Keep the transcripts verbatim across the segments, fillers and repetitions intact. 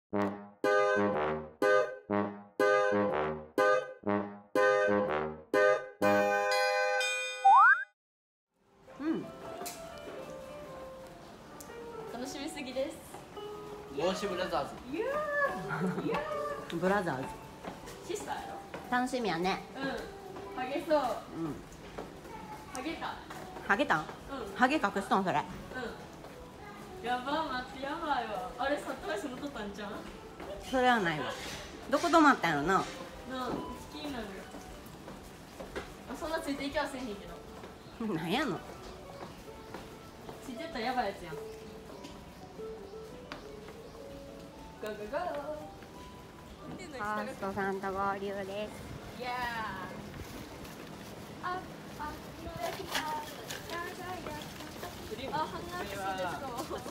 うん。 楽しみすぎです。 帽子ブラザーズ。 ブラザーズ。 シスターや楽しみやね。 ろ。うん。ハゲそう。 うん。 ハゲた。 ハゲたん？ うん。 ハゲ隠しとんそれ。 うん。やば、待って、やばいわ。あれ、サプライズもとったんじゃん。 それはないわ。どこ止まったんやろな。 なあ、気になる。あ、そんなついていきはせへんけど。 なんやの。 ついてったらやばいやつやん。ゴーゴーゴー。 ファーストさんと合流です。 いやー。あ、あ、あ、話しそうです。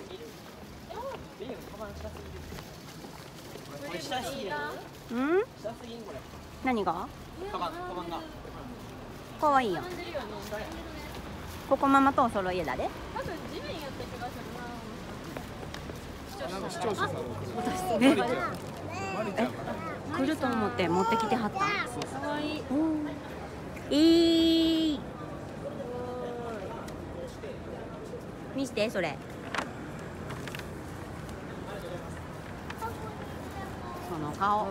これ下すぎる。 うん？ 下すぎんこれ。 何が？ カバン、カバンが。 可愛いやん。 並んでるよね。 ここママとお揃い家だで。 多分地面やった気がするな。 なんか視聴者さん。 え、 マリちゃん。 来ると思って持ってきてはった。 かわいい。 いい。見してそれ。その顔。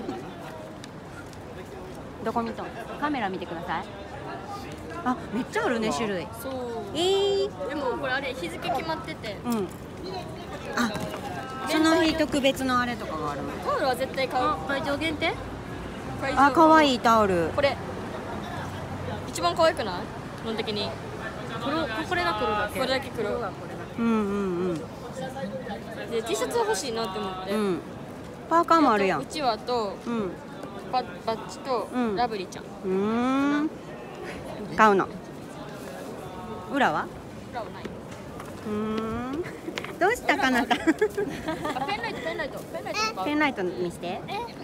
どこ見とん？カメラ見てください。あ、めっちゃあるね種類。 そう。 えー、 でもこれあれ日付決まってて。 うん。あ、その日特別のあれとかがあるの。 タオルは絶対買う。 会場限定？ 会場あ、可愛いタオル。 これ一番可愛くない？基本的に。黒、これが黒だけ。これだけ黒。 うんうんうん。 で T シャツは欲しいなって思って。 うん。パーカーもあるやん。 うちわとうん。 ババッジとうんラブリーちゃん。 うーん。買うの。裏は？ 裏はない。 うーん。どうしたかなた。 あ、ペンライトペンライトペンライトとか。 ペンライト見して。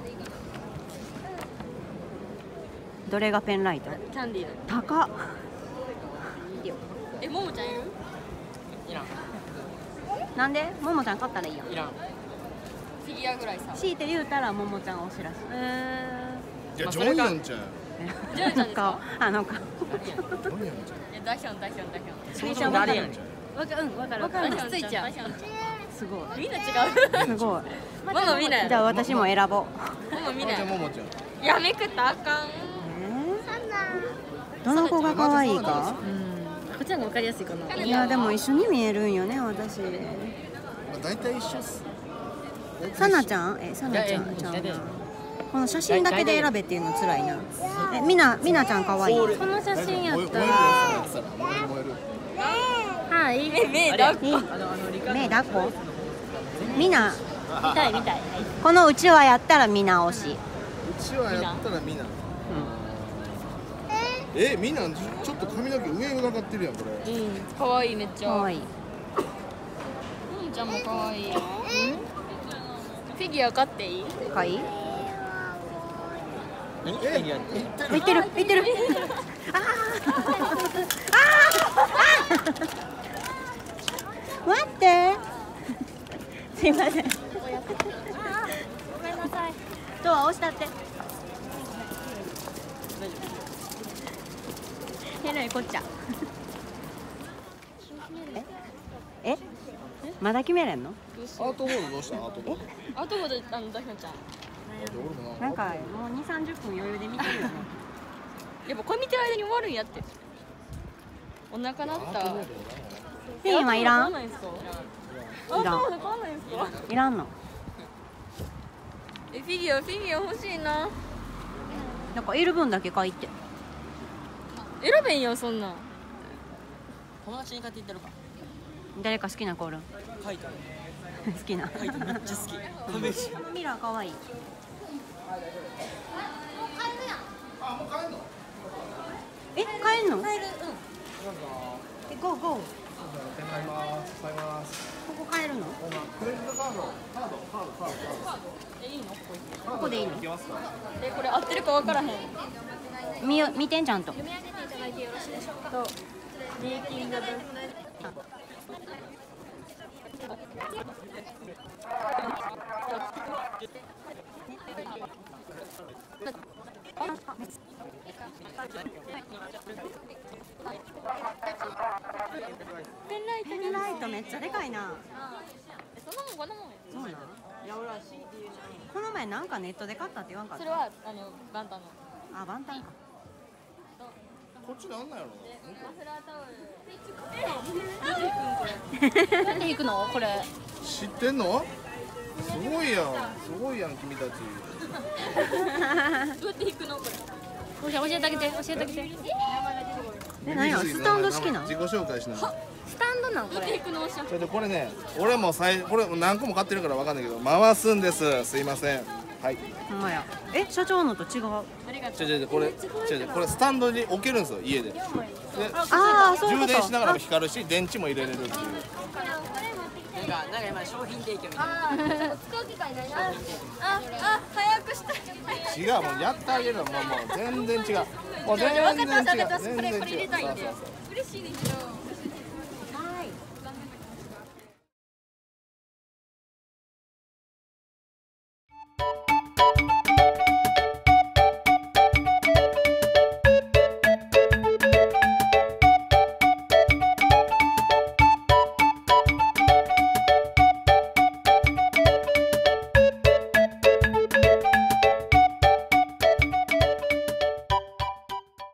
どれがペンライト？ キャンディーの。 高っ。 え、ももちゃんいる？ いらん。 なんで？ももちゃん買ったらいいやん。 いらん。 フィギュアぐらいさ。 強いて言うたらももちゃん推しらしい。 えいや、ジョンヨンちゃん。 ジョンちゃんですか？ あの顔。 ジョンヨンちゃん。 ー、え、ダヒョンダヒョンダヒョン。 そもそも誰やねん。 わかうんわかるわかる。 ダヒョンついちゃうダ。ヒョンすごい。 みんな違う。 すごい。 ママ見ない。 じゃあ私も選ぼう。 ママ見ないじゃあ。ももちゃん。 やめくったらあかん。 どの子が可愛いか？ こっちの方がわかりやすいかな。 いやでも一緒に見えるんよね私。 まあ大体一緒っす。 さなちゃん？え、さなちゃんちゃん。この写真だけで選べっていうの辛いな。え、みなみなちゃん可愛い。 この写真やったら。 燃える。 はい。目目だっこ。 目抱っこ？みな見たい見たい。 このうちわやったらみな推し。 うちはやったらみな。え、みなちょっと髪の毛上がかかってるやんこれ。 うん。可愛いめっちゃ。 可愛い。 ももちゃんも可愛い。フィギュア買っていい？ 可愛い？ 何？ え、 フィギュアって。 いってるいってる。ああ。待って。すいません。 ごめんなさい。 ドア押したって。えらいこっちゃ。え？え？まだ決めれんの？ アートボードどうした？アートボード。 あとであのダヒョンちゃん。 なんかもうに、さんじゅっぷん余裕で見てるよね。 やっぱこれ見てる間に終わるんやって。お腹なった。 ペンはいらん？ いんすか？ いらんあ、そうだ、買わないんすか？ いらんの？ え、フィギュアフィギュア欲しいな。 なんかいる分だけ買いって。 選べんよそんなん。 友達に買っていってるか。 誰か好きな子おるん？ 書いてある。 好きな。 書いてめっちゃ好き。亀石。 ミラー可愛い。 あ、もう帰んの？ え、買えんの？買える。うん。え、ゴーゴー。 買います。買います。 ここ買えるの？ クレジットカード、カード、カード、カード、カード。 え、いいの？ ここでいいの？ いけますか？ え、これ合ってるかわからへん。 見よ見てんちゃんと。 読み上げていただいてよろしいでしょうか。メイキングブ。 ペンライトペンライトめっちゃでかいな。 そんなもんこんなもんや。 そうなん。この前なんかネットで買ったって言わんかった。 それはあのバンタンのあ、バンタンか。 こっちなんなんやろマフラータオル。なんで行くのこれ。 知ってんのすごいやんすごいやん君たちどうやって行くのこれ。教えてあげて教えてあげて。 え、何や、スタンド好きなん。 自己紹介しなスタンドなんこどうやってれ。 行くの？ ちょっとこれね俺もさいこれ何個も買ってるからわかんないけど回すんですすいませんはいほんまや。え、社長のと違う。 ありがとう。 違う違うこれ違う違うこれスタンドに置けるんですよ家ででああ、そういう充こと。 電しながらも光るし電池も入れれるっていうなんかなんか今商品提供みたいな。 あー、使う機会ないな。あ、あ、早くしたい。 違うもうやってあげるのもうもう全然違うもう全然違う分かった分かった。これ全然違うこれ入れたいんでそうそうそう。 嬉しいでしょ。